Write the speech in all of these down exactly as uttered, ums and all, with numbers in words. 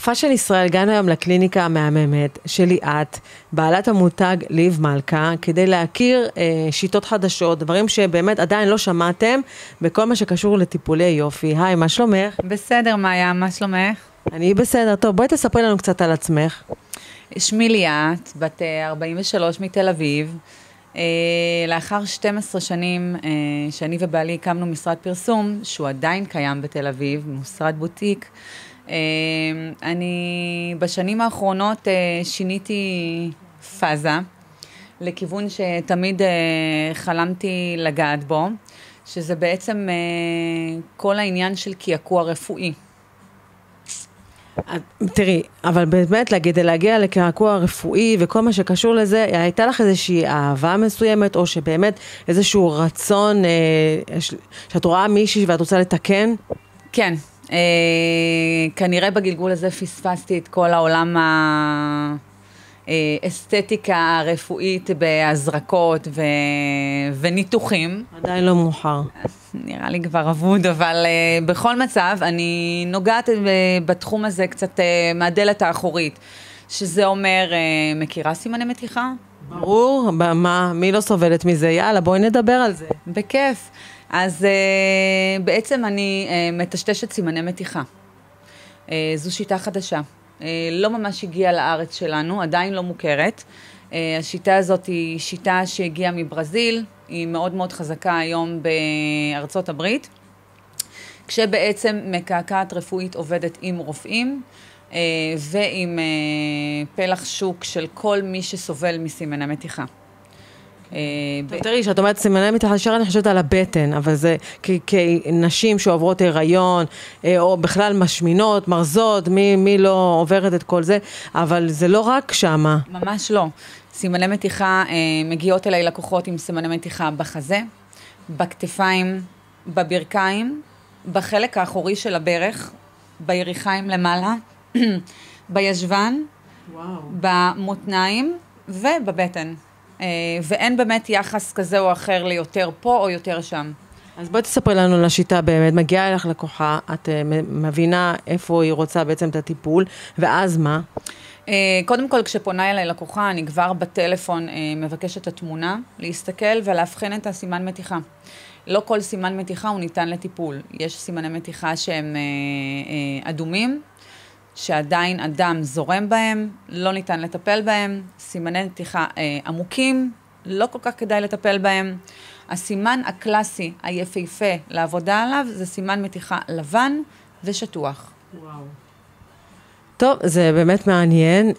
פאשן ישראל, הגענו היום לקליניקה המהממת של ליאת, בעלת המותג ליב מלכה, כדי להכיר אה, שיטות חדשות, דברים שבאמת עדיין לא שמעתם, בכל מה שקשור לטיפולי יופי. היי, מה שלומך? בסדר, מאיה, מה שלומך? אני בסדר. טוב, בואי תספרי לנו קצת על עצמך. שמי ליאת, בת ארבעים ושלוש מתל אביב. לאחר שתים עשרה שנים שאני ובעלי הקמנו משרד פרסום, שהוא עדיין קיים בתל אביב, משרד בוטיק. אני בשנים האחרונות שיניתי פאזה, לכיוון שתמיד חלמתי לגעת בו, שזה בעצם כל העניין של קעקוע רפואי. תראי, אבל באמת להגיד, להגיע לקעקוע רפואי וכל מה שקשור לזה, הייתה לך איזושהי אהבה מסוימת, או שבאמת איזשהו רצון, אה, שאת רואה מישהי ואת רוצה לתקן? כן, אה, כנראה בגלגול הזה פספסתי את כל העולם האסתטיקה הרפואית בהזרקות ו... וניתוחים. עדיין לא מאוחר. נראה לי כבר עבוד, אבל uh, בכל מצב אני נוגעת uh, בתחום הזה קצת uh, מהדלת האחורית, שזה אומר, uh, מכירה סימני מתיחה? ברור, מה, מי לא סובלת מזה? יאללה, בואי נדבר על זה. בכיף. אז uh, בעצם אני uh, מטשטשת סימני מתיחה. Uh, זו שיטה חדשה. Uh, לא ממש הגיעה לארץ שלנו, עדיין לא מוכרת. Uh, השיטה הזאת היא שיטה שהגיעה מברזיל, היא מאוד מאוד חזקה היום בארצות הברית, כשבעצם מקעקעת רפואית עובדת עם רופאים אה, ועם אה, פלח שוק של כל מי שסובל מסימני מתיחה. טוב, תראי, שאת אומרת סימני מתיחה, ישר אני חושבת על הבטן, אבל זה כנשים שעוברות הריון, או בכלל משמינות, מרזות, מי, מי לא עוברת את כל זה, אבל זה לא רק שמה. ממש לא. סימני מתיחה אה, מגיעות אליי לקוחות עם סימני מתיחה בחזה, בכתפיים, בברכיים, בחלק האחורי של הברך, ביריחיים למעלה, בישבן, וואו. במותניים ובבטן. אה, ואין באמת יחס כזה או אחר ליותר פה או יותר שם. אז בואי תספרי לנו על השיטה באמת, מגיעה אליך לקוחה, את מבינה איפה היא רוצה בעצם את הטיפול, ואז מה? קודם כל, כשפונה אליי לקוחה, אני כבר בטלפון מבקשת את התמונה, להסתכל ולהבחין את הסימן מתיחה. לא כל סימן מתיחה הוא ניתן לטיפול. יש סימני מתיחה שהם אדומים, שעדיין אדם זורם בהם, לא ניתן לטפל בהם. סימני מתיחה עמוקים, לא כל כך כדאי לטפל בהם. הסימן הקלאסי, היפהפה לעבודה עליו, זה סימן מתיחה לבן ושטוח. וואו. טוב, זה באמת מעניין.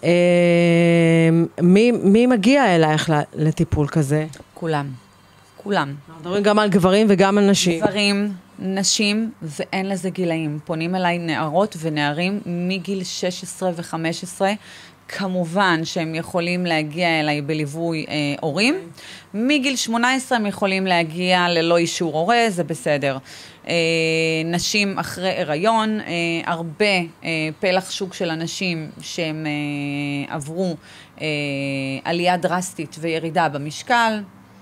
מי, מי מגיע אלייך לטיפול כזה? כולם. כולם. אנחנו מדברים גם על גברים וגם על נשים. גברים, נשים, ואין לזה גילאים. פונים אליי נערות ונערים מגיל שש עשרה ו-חמש עשרה. כמובן שהם יכולים להגיע אליי בליווי אה, הורים. מגיל שמונה עשרה הם יכולים להגיע ללא אישור הורה, זה בסדר. אה, נשים אחרי הריון, אה, הרבה אה, פלח שוק של אנשים שהם אה, עברו אה, עלייה דרסטית וירידה במשקל.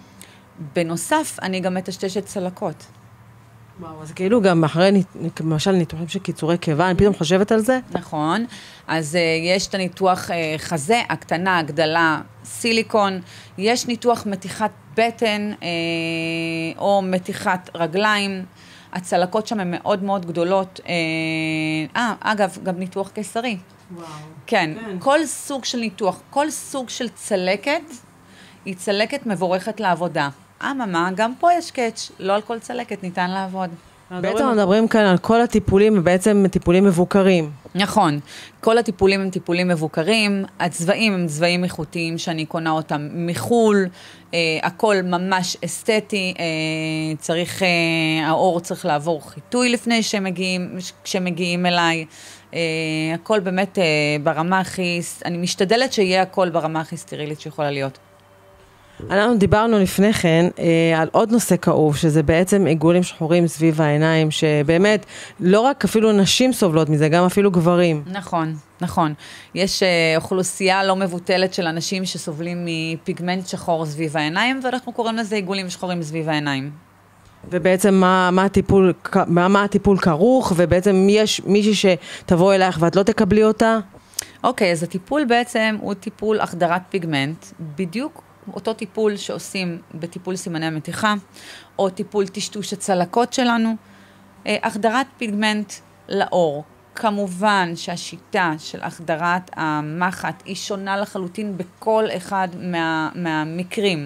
בנוסף, אני גם מטשטשת צלקות. וואו, אז כאילו גם אחרי, למשל, ניתוחים של קיצורי קיבה, אני פתאום חושבת על זה? נכון. אז uh, יש את הניתוח uh, חזה, הקטנה, הגדלה, סיליקון. יש ניתוח מתיחת בטן uh, או מתיחת רגליים. הצלקות שם הן מאוד מאוד גדולות. אה, אגב, גם ניתוח קיסרי. וואו. כן, כן, כל סוג של ניתוח, כל סוג של צלקת, היא צלקת מבורכת לעבודה. אממה, גם פה יש קאץ', לא על כל צלקת ניתן לעבוד. בעצם מדברים כאן על כל הטיפולים, ובעצם טיפולים מבוקרים. נכון, כל הטיפולים הם טיפולים מבוקרים, הצבעים הם צבעים איכותיים שאני קונה אותם מחול, אה, הכל ממש אסתטי, אה, צריך, אה, האור צריך לעבור חיטוי לפני שמגיעים, כשמגיעים אליי, אה, הכל באמת אה, ברמה הכי, אני משתדלת שיהיה הכל ברמה הכי סטרילית שיכולה להיות. אנחנו דיברנו לפני כן אה, על עוד נושא כאוב, שזה בעצם עיגולים שחורים סביב העיניים, שבאמת לא רק אפילו נשים סובלות מזה, גם אפילו גברים. נכון, נכון. יש אה, אוכלוסייה לא מבוטלת של אנשים שסובלים מפיגמנט שחור סביב העיניים, ואנחנו קוראים לזה עיגולים שחורים סביב העיניים. ובעצם מה, מה הטיפול, מה, מה הטיפול כרוך, ובעצם יש מישהי שתבוא אלייך ואת לא תקבלי אותה? אוקיי, okay, אז הטיפול בעצם הוא טיפול החדרת פיגמנט, בדיוק אותו טיפול שעושים בטיפול סימני המתיחה, או טיפול טשטוש הצלקות שלנו, החדרת פיגמנט לאור. כמובן שהשיטה של החדרת המחט היא שונה לחלוטין בכל אחד מה, מהמקרים.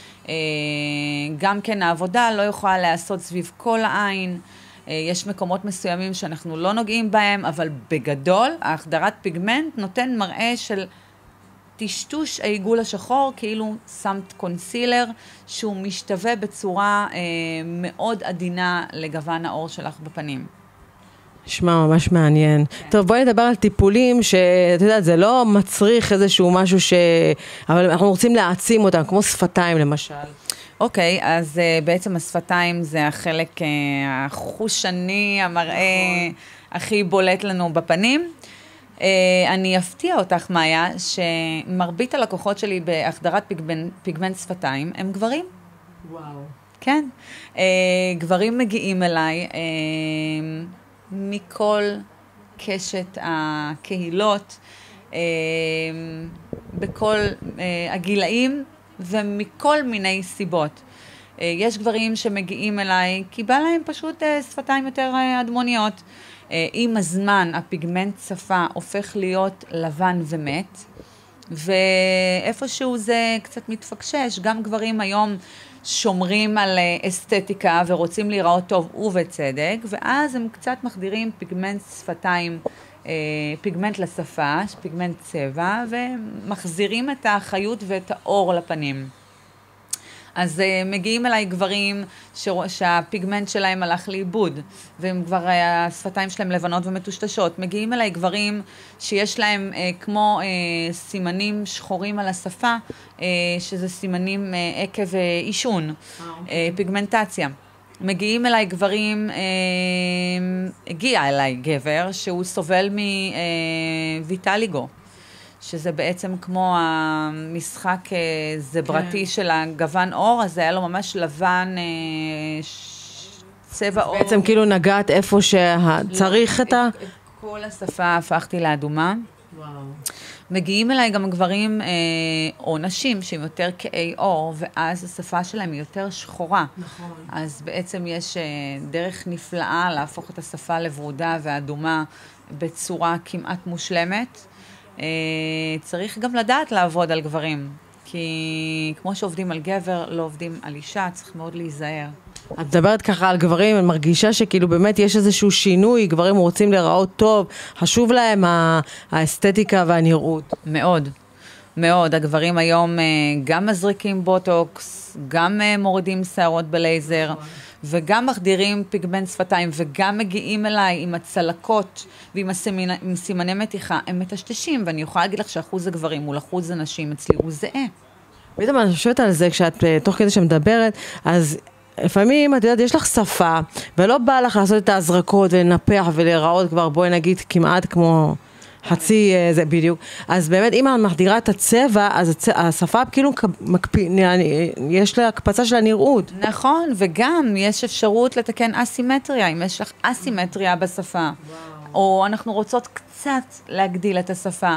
גם כן העבודה לא יכולה להיעשות סביב כל העין, יש מקומות מסוימים שאנחנו לא נוגעים בהם, אבל בגדול החדרת פיגמנט נותן מראה של טשטוש העיגול השחור, כאילו שמת קונסילר, שהוא משתווה בצורה אה, מאוד עדינה לגוון האור שלך בפנים. נשמע ממש מעניין. כן. טוב, בואי נדבר על טיפולים שאת יודעת, זה לא מצריך איזשהו משהו ש... אבל אנחנו רוצים להעצים אותם, כמו שפתיים למשל. אוקיי, אז uh, בעצם השפתיים זה החלק uh, החושני, המראה הכי בולט לנו בפנים. Uh, אני אפתיע אותך, מאיה, שמרבית הלקוחות שלי בהחדרת פיגמנט, פיגמנט שפתיים הם גברים. וואו. כן. Uh, גברים מגיעים אליי uh, מכל קשת הקהילות, uh, בכל uh, הגילאים, ומכל מיני סיבות. יש גברים שמגיעים אליי, כי בא להם פשוט שפתיים יותר אדמוניות. עם הזמן הפיגמנט שפה הופך להיות לבן ומת, ואיפשהו זה קצת מתפקשש. גם גברים היום שומרים על אסתטיקה ורוצים להיראות טוב ובצדק, ואז הם קצת מחדירים פיגמנט שפתיים, פיגמנט לשפה, פיגמנט צבע, ומחזירים את החיות ואת האור לפנים. אז מגיעים אליי גברים שהפיגמנט שלהם הלך לאיבוד, והם כבר, השפתיים שלהם לבנות ומטושטשות. מגיעים אליי גברים שיש להם כמו סימנים שחורים על השפה, שזה סימנים עקב עישון, פיגמנטציה. מגיעים אליי גברים, אה, הגיע אליי גבר שהוא סובל מוויטליגו, שזה בעצם כמו המשחק אה, זברתי כן. של הגוון אור, אז זה היה לו ממש לבן, אה, צבע אור. בעצם כאילו נגעת איפה שצריך לא, את ה... את כל השפה הפכתי לאדומה. וואו. מגיעים אליי גם גברים אה, או נשים שהם יותר כאי אור, ואז השפה שלהם היא יותר שחורה. נכון. אז בעצם יש אה, דרך נפלאה להפוך את השפה לברודה ואדומה בצורה כמעט מושלמת. אה, צריך גם לדעת לעבוד על גברים, כי כמו שעובדים על גבר, לא עובדים על אישה, צריך מאוד להיזהר. את מדברת ככה על גברים, אני מרגישה שכאילו באמת יש איזשהו שינוי, גברים רוצים להיראות טוב, חשוב להם האסתטיקה והנראות. מאוד, מאוד. הגברים היום גם מזריקים בוטוקס, גם מורידים שערות בלייזר, וגם מחדירים פיגמנט שפתיים, וגם מגיעים אליי עם הצלקות ועם הסימני, עם סימני מתיחה, הם מטשטשים, ואני יכולה להגיד לך שאחוז הגברים מול אחוז הנשים אצלי הוא זהה. בעצם אני חושבת על זה, כשאת תוך כדי שמדברת, אז לפעמים, את יודעת, יש לך שפה, ולא בא לך לעשות את ההזרקות ולנפח ולהיראות כבר, בואי נגיד, כמעט כמו חצי, זה בדיוק. אז באמת, אם את מחדירה את הצבע, אז הצ... השפה כאילו מקפיא, יש לה הקפצה של הנראות. נכון, וגם יש אפשרות לתקן אסימטריה, אם יש לך אסימטריה בשפה. וואו. או אנחנו רוצות קצת להגדיל את השפה.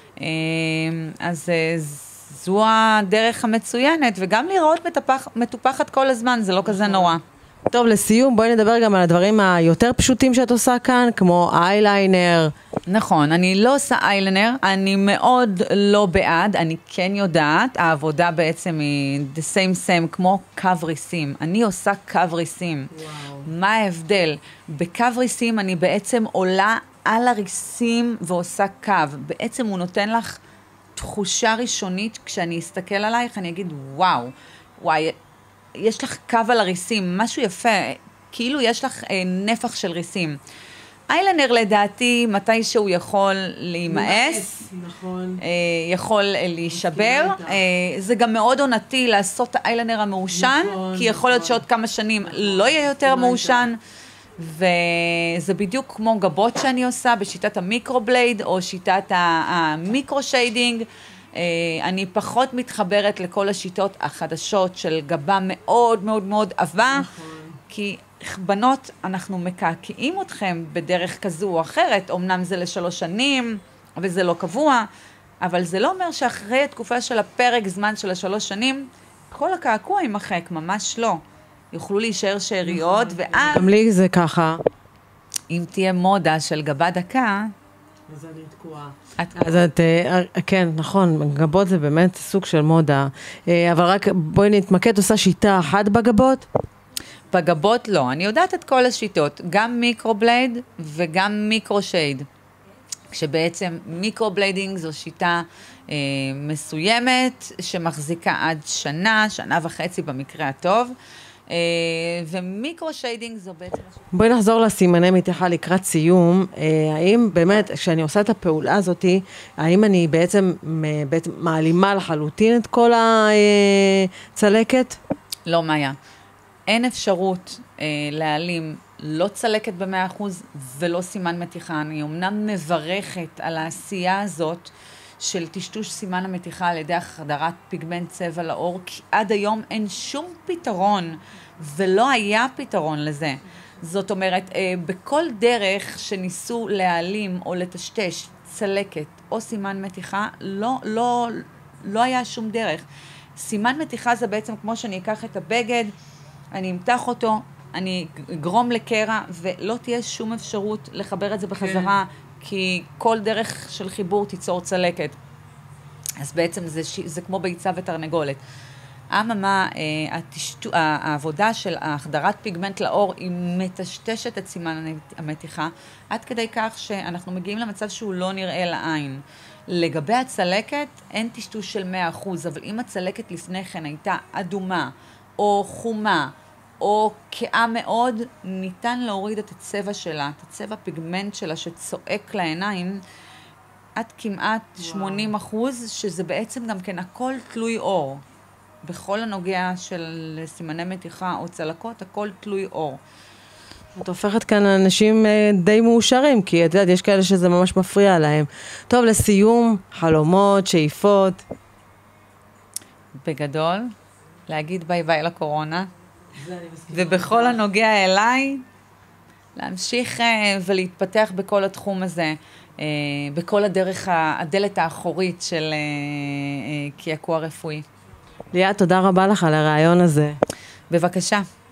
אז זו הדרך המצוינת, וגם לראות מטפח, מטופחת כל הזמן, זה לא כזה נורא. טוב, לסיום, בואי נדבר גם על הדברים היותר פשוטים שאת עושה כאן, כמו אייליינר. נכון, אני לא עושה אייליינר, אני מאוד לא בעד, אני כן יודעת, העבודה בעצם היא the same same, כמו קו ריסים. אני עושה קו ריסים. וואו. מה ההבדל? בקו ריסים אני בעצם עולה על הריסים ועושה קו. בעצם הוא נותן לך תחושה ראשונית, כשאני אסתכל עלייך, אני אגיד, וואו, וואי, יש לך קו על הריסים, משהו יפה, כאילו יש לך אה, נפח של ריסים. איילנר לדעתי, מתי שהוא יכול להימאס, נכון. אה, יכול אה, להישבר, אה, זה גם מאוד עונתי לעשות האיילנר המעושן, נכון, כי יכול להיות נכון. שעוד כמה שנים נכון. לא יהיה יותר מעושן, וזה בדיוק כמו גבות שאני עושה בשיטת המיקרובלייד, או שיטת המיקרו שיידינג. אני פחות מתחברת לכל השיטות החדשות של גבה מאוד מאוד מאוד עבה, כי בנות, אנחנו מקעקעים אתכם בדרך כזו או אחרת, אמנם זה לשלוש שנים, אבל זה לא קבוע, אבל זה לא אומר שאחרי התקופה של הפרק זמן של השלוש שנים, כל הקעקוע יימחק, ממש לא. יוכלו להישאר שאריות, ואז... גם לי זה ככה. אם תהיה מודה של גבה דקה... אז אני תקועה. אז את, כן, נכון, גבות זה באמת סוג של מודה. אבל רק בואי נתמקד, עושה שיטה אחת בגבות? בגבות לא. אני יודעת את כל השיטות, גם מיקרובלייד וגם מיקרושייד. כשבעצם מיקרובליידינג זו שיטה אה, מסוימת, שמחזיקה עד שנה, שנה וחצי במקרה הטוב, אה, ומיקרושיידינג זו בעצם... בואי נחזור לסימני מתיחה לקראת סיום. אה, האם באמת, כשאני עושה את הפעולה הזאת, האם אני בעצם, בעצם מעלימה לחלוטין את כל הצלקת? לא, מאיה. אין אפשרות אה, להעלים לא צלקת במאה אחוז ולא סימן מתיחה. אני אמנם מברכת על העשייה הזאת של טשטוש סימן המתיחה על ידי החדרת פיגמנט צבע לאור, כי עד היום אין שום פתרון, ולא היה פתרון לזה. זאת אומרת, אה, בכל דרך שניסו להעלים או לטשטש צלקת או סימן מתיחה, לא, לא, לא היה שום דרך. סימן מתיחה זה בעצם כמו שאני אקח את הבגד, אני אמתח אותו, אני אגרום לקרע, ולא תהיה שום אפשרות לחבר את זה בחזרה, כן. כי כל דרך של חיבור תיצור צלקת. אז בעצם זה, זה כמו ביצה ותרנגולת. אממה, התשטו, העבודה של החדרת פיגמנט לאור, היא מטשטשת את סימן המתיחה, עד כדי כך שאנחנו מגיעים למצב שהוא לא נראה לעין. לגבי הצלקת, אין טשטוש של מאה אחוז, אבל אם הצלקת לפני כן הייתה אדומה, או חומה, או קאה מאוד, ניתן להוריד את הצבע שלה, את הצבע פיגמנט שלה שצועק לעיניים, עד כמעט וואו. שמונים אחוז, שזה בעצם גם כן הכל תלוי אור. בכל הנוגע של סימני מתיחה או צלקות, הכל תלוי אור. את הופכת כאן אנשים די מאושרים, כי את יודעת, יש כאלה שזה ממש מפריע להם. טוב, לסיום, חלומות, שאיפות. בגדול, להגיד ביי ביי לקורונה. ובכל הנוגע אליי, להמשיך ולהתפתח בכל התחום הזה, בכל הדרך, הדלת האחורית של קעקוע רפואי. ליאת, תודה רבה לך על הרעיון הזה. בבקשה.